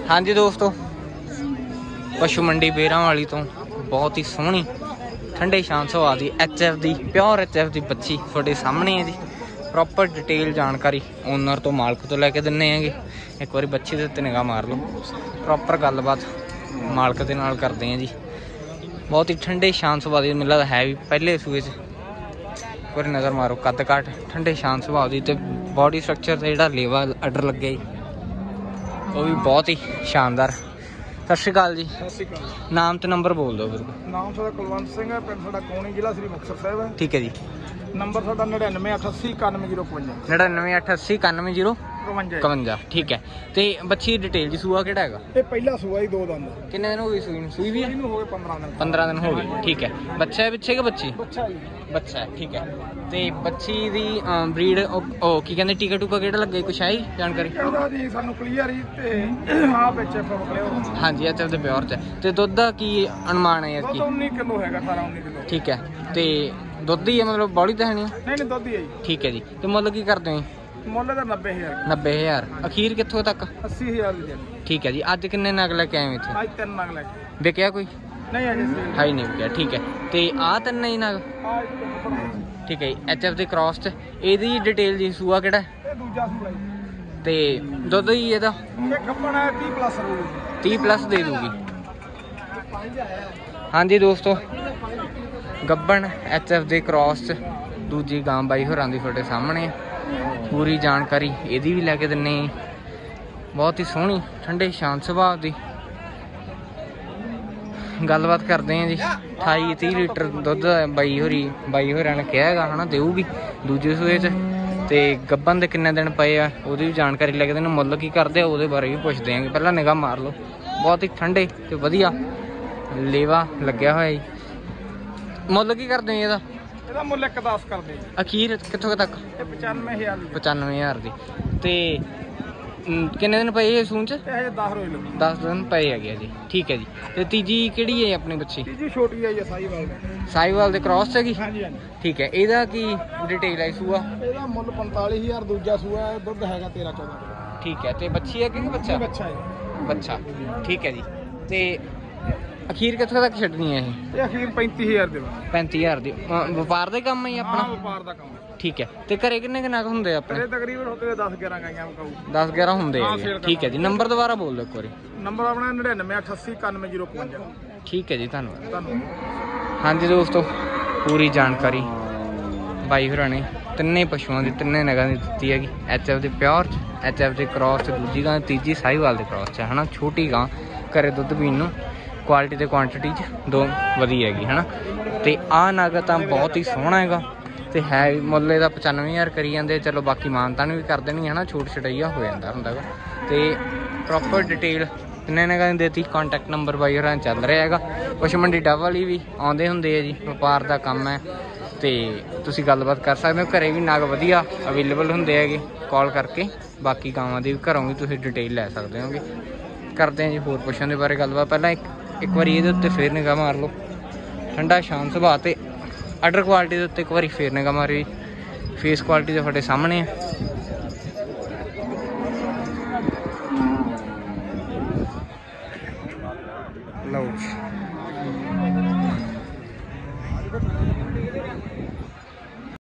हाँ जी दोस्तों, पशु मंडी बेरां वाली तो बहुत ही सोहनी ठंडे शांत सुभाव की HF की प्योर HF की बच्ची थोड़े सामने है जी। प्रॉपर डिटेल जानकारी ओनर तो मालक तो लैके दिन्ने हैं। एक बार बच्ची के उत्ते निगाह मार लो, प्रॉपर गलबात मालक के नाल करते हैं जी। बहुत ही ठंडे शांत सुभाव की मिलता है भी पहले सूए च। एक बार नज़र मारो, कद काट ठंडे शांत सुभाव की, बॉडी स्ट्रक्चर से जो लेवा अडर लगे वो भी बहुत ही शानदार। सत श्री अकाल जी। सत श्री अकाल। नाम तो नंबर बोल दो फिर। नाम साडा कुलवंत सिंह है, पिंड साडा कोणी, जिला श्री मुक्तसर साहिब है। ठीक है जी। नंबर साडा 9988 91 9988 91 51। ठीक है। तो बच्ची डिटेल जी सूआ केड़ा हैगा? ये पहला सूआ ही 2 दंद। कितने दिन हो गए सूई? सूई भी है? इनू हो गए 15 दिन। 15 दिन हो गए। ठीक है। बच्चा है पिछे के बच्ची? बच्चा जी। बच्चा है। ठीक है। तो बच्ची दी ब्रीड ओ की कहंदे टीका टूका केड़ा लगे, कुछ है जानकारी? ਇਹਦਾ ਜੀ ਸਾਨੂੰ ਕਲੀਅਰ ਹੀ ਤੇ ਆ ਵਿੱਚ ਫੋਕਲੇ। हाँ जी, HF ਦੇ ਪਿਓਰ ਚ। ਤੇ ਦੁੱਧ ਦਾ ਕੀ ਅਨੁਮਾਨ ਹੈ ਯਾਰ ਕੀ? 19 ਕਿਲੋ ਹੈਗਾ, 18 19 ਕਿਲੋ। ठीक है। ਤੇ ਦੁੱਧ ਹੀ ਹੈ मतलब ਬੌਲੀ ਤਾਂ ਹੈ ਨਹੀਂ? ਨਹੀਂ ਨਹੀਂ, ਦੁੱਧ ਹੀ ਹੈ ਜੀ। ਠੀਕ ਹੈ ਜੀ। ਤੇ ਮੁੱਲ ਕੀ ਕਰਦੇ ਹੋ? ਮੁੱਲ ਦਾ 90000। 90000। ਅਖੀਰ ਕਿੱਥੋਂ ਤੱਕ? 80000 ਦੀ। ठीक है जी। ਅੱਜ ਕਿੰਨੇ ਨਗ ਲੈ ਕੇ ਆਏ ਹੋ ਇੱਥੇ? ਅੱਜ 3 ਨਗ ਲੈ ਕੇ। ਵਿਕਿਆ ਕੋਈ? ਨਹੀਂ ਅਜੇ ਸੀ। ਹੈ ਹੀ ਨਹੀਂ ਵਿਕਿਆ। ਠੀਕ ਹੈ। ਤੇ ਆਹ ਤਿੰਨ ਹੀ ਨਗ? ਠੀਕ ਹੈ ਜੀ। HF ਦੇ ਕ੍ਰਾਸ ਚ। ਇਹਦੀ ਡਿਟੇਲ ਜੀ ਸੂਆ ਕਿਹੜਾ? ਇਹ ਦੂਜਾ ਸੂਆ ਜੀ। ਤੇ ਦੁੱਧ ਹੀ ਇਹਦਾ? ਇਹ ਕੱਪਣ ਹੈ 30 ਪਲੱਸ ਰਹੂਗੀ। 30 ਪਲੱਸ ਦੇ ਦੂਗੀ। हाँ जी दोस्तों, ਗੱਬਣ HF ਦੇ ਕ੍ਰਾਸ ਚ ਦੂਜੀ ਗਾਂ ਬਾਈ ਹੋਰਾਂ ਦੀ ਤੁਹਾਡੇ ਸਾਹਮਣੇ। ਪੂਰੀ ਜਾਣਕਾਰੀ ਇਹਦੀ ਵੀ ਲੈ ਕੇ ਦਿੰਨੇ। ਬਹੁਤ ਹੀ ਸੋਹਣੀ ਠੰਡੇ ਸ਼ਾਂਤ ਸੁਭਾਅ ਦੀ ਗੱਲਬਾਤ ਕਰਦੇ ਹਾਂ ਜੀ। 28-30 ਲੀਟਰ ਦੁੱਧ ਬਾਈ ਹੋਰਾਂ ਨੇ ਕਿਹਾ ਹੈਗਾ ਹਨਾ, ਦੇਊਗੀ ਦੂਜੇ ਸੂਏ ਚ। ਤੇ ਗੱਬਣ ਦੇ ਕਿੰਨੇ ਦਿਨ ਪਏ ਆ ਉਹਦੀ ਵੀ ਜਾਣਕਾਰੀ ਲੈ ਕੇ ਦਿੰਦੇ। ਮੁੱਲ ਕੀ ਕਰਦੇ ਆ ਉਹਦੇ ਬਾਰੇ ਵੀ ਪੁੱਛਦੇ ਆਂਗੇ। ਪਹਿਲਾਂ ਨਿਗਾਹ ਮਾਰ ਲਓ, ਬਹੁਤ ਹੀ ਠੰਡੇ ਤੇ ਵਧੀਆ ਲੇਵਾ ਲੱਗਿਆ ਹੋਇਆ ਜੀ। ਮੁੱਲ ਕੀ ਕਰਦੇ ਹੋ ਇਹਦਾ? ਇਹਦਾ ਮੁੱਲ 1.10 ਕਰਦੇ ਜੀ। ਅਖੀਰ ਕਿੱਥੋਂ ਤੱਕ? ਇਹ 95000 ਦੀ। 95000 ਦੀ। ਤੇ ਕਿੰਨੇ ਦਿਨ ਪਏ ਸੂਣ ਚ? ਇਹ ਹਜੇ 10 ਰੋਜ਼ ਲੱਗੀ। 10 ਦਿਨ ਪਏ ਹੈਗੇ ਜੀ। ਠੀਕ ਹੈ ਜੀ। ਤੇ ਤੀਜੀ ਕਿਹੜੀ ਹੈ ਆਪਣੀ ਬੱਚੀ? ਤੀਜੀ ਛੋਟੀ ਹੈ ਜੀ, ਸਾਈਵਾਲ ਦੀ। ਸਾਈਵਾਲ ਦੇ ਕ੍ਰਾਸ ਹੈਗੀ? ਹਾਂਜੀ ਹਾਂਜੀ। ਠੀਕ ਹੈ। ਇਹਦਾ ਕੀ ਡਿਟੇਲ ਹੈ ਸੂਆ? ਇਹਦਾ ਮੁੱਲ 45000, ਦੂਜਾ ਸੂਆ ਹੈ, ਦੁੱਧ ਹੈਗਾ 13-14। ਠੀਕ ਹੈ। ਤੇ ਬੱਚੀ ਹੈ ਕਿ ਬੱਚਾ? ਬੱਚਾ ਹੈ। ਬੱਚਾ। ਠੀਕ ਹੈ ਜੀ। ਤੇ ਅਖੀਰ ਕਿੱਥੋਂ ਤੱਕ ਛੱਡਣੀ ਹੈ ਇਹ? ਇਹ ਅਖੀਰ 35000 ਦੇ। 35000 ਦੀ। ਵਪਾਰ ਦਾ ਕੰਮ ਹੈ ਜੀ ਆਪਣਾ? ਹਾਂ, ਵਪਾਰ ਦਾ ਕੰਮ। ਠੀਕ ਹੈ। ਤੇ ਘਰੇ ਕਿੰਨੇ ਕੁ ਨਗ ਹੁੰਦੇ ਆਪਣੇ? ਇਹ ਤਕਰੀਬਨ ਹੁੰਦੇ 10-11 ਗਾਈਆਂ ਮਕਾਊ। 10-11 ਹੁੰਦੇ ਆ। ਠੀਕ ਹੈ ਜੀ। ਨੰਬਰ ਦੁਬਾਰਾ ਬੋਲ ਦਿਓ ਇੱਕ ਵਾਰੀ। ਨੰਬਰ ਆਪਣਾ 9988 91 ਠੀਕ ਹੈ ਜੀ। ਧੰਨਵਾਦ। ਧੰਨਵਾਦ। ਹਾਂਜੀ ਦੋਸਤੋ, ਪੂਰੀ ਜਾਣਕਾਰੀ ਬਾਈ ਹੋਰਾਂ ਨੇ ਤਿੰਨੇ ਪਸ਼ੂਆਂ ਦੀ ਤਿੰਨੇ ਨਗਾਂ ਦੀ ਦਿੱਤੀ ਹੈਗੀ। HF ਦੇ ਪਿਓਰ ਚ, HF ਦੇ ਕ੍ਰਾਸ ਚ ਦੂਜੀ ਗਾਂ, ਤੀਜੀ ਸਾਹੀਵਾਲ ਦੇ ਕ੍ਰਾਸ ਚ ਹੈ ਨਾ। ਛੋਟੀ ਗਾਂ, ਘਰੇ ਦੁੱਧ ਪੀਣ ਨੂੰ, ਕੁਆਲਿਟੀ ਤੇ ਕੁਆਂਟਿਟੀ ਚ ਦੋ ਵਧੀਆ ਹੈਗੀ ਹੈ ਨਾ। ਤੇ ਆਹ ਨਗ ਤਾਂ ਬਹੁਤ ਹੀ ਸੋਹਣਾ ਹੈਗਾ ਤੇ ਹੈ ਮੁੱਲ ਇਹਦਾ 95000 ਕਰੀ ਜਾਂਦੇ। ਚਲੋ ਬਾਕੀ ਮਾਨਤਾਨ ਵੀ ਕਰ ਦੇਣੀ ਹੈ ਨਾ, ਛੋਟ ਛਟਈਆ ਹੋ ਜਾਂਦਾ ਹੁੰਦਾ ਗਾ। ਤੇ ਪ੍ਰੋਪਰ ਡਿਟੇਲ ਤਿੰਨੇ ਨਗਾਂ ਦੀ ਦੇਤੀ। ਕੰਟੈਕਟ ਨੰਬਰ ਬਾਈ ਹੋਰਾਂ ਚੱਲ ਰਿਹਾ ਹੈਗਾ। ਪਸ਼ੂ ਮੰਡੀ ਡੱਬ ਵਾਲੀ ਵੀ ਆਉਂਦੇ ਹੁੰਦੇ ਆ ਜੀ, ਵਪਾਰ ਦਾ ਕੰਮ ਹੈ ਤੇ ਤੁਸੀਂ ਗੱਲਬਾਤ ਕਰ ਸਕਦੇ ਹੋ। ਘਰੇ ਵੀ ਨਗ ਵਧੀਆ ਅਵੇਲੇਬਲ ਹੁੰਦੇ ਹੈਗੇ, ਕਾਲ ਕਰਕੇ। ਬਾਕੀ ਗਾਵਾਂ ਦੀ ਵੀ ਘਰੋਂ ਵੀ ਤੁਸੀਂ ਡਿਟੇਲ ਲੈ ਸਕਦੇ ਹੋਗੇ। ਕਰਦੇ ਹਾਂ ਜੀ ਹੋਰ ਪਸ਼ੂਆਂ ਦੇ ਬਾਰੇ ਗੱਲਬਾਤ। ਪਹਿਲਾਂ ਇੱਕ ਵਾਰੀ ਇਹਦੇ ਉੱਤੇ ਫੇਰ ਨਿਗਾਹ ਮਾਰ ਲਓ। ਠੰਡਾ ਸ਼ਾਂਤ ਸੁਭਾਅ ਤੇ ਆਰਡਰ ਕੁਆਲਿਟੀ ਦੇ ਉੱਤੇ ਇੱਕ ਵਾਰੀ ਫੇਰ ਨਿਗਾਹ ਮਾਰੀ। ਫੇਸ ਕੁਆਲਿਟੀ ਤਾਂ ਤੁਹਾਡੇ ਸਾਹਮਣੇ ਹੈ।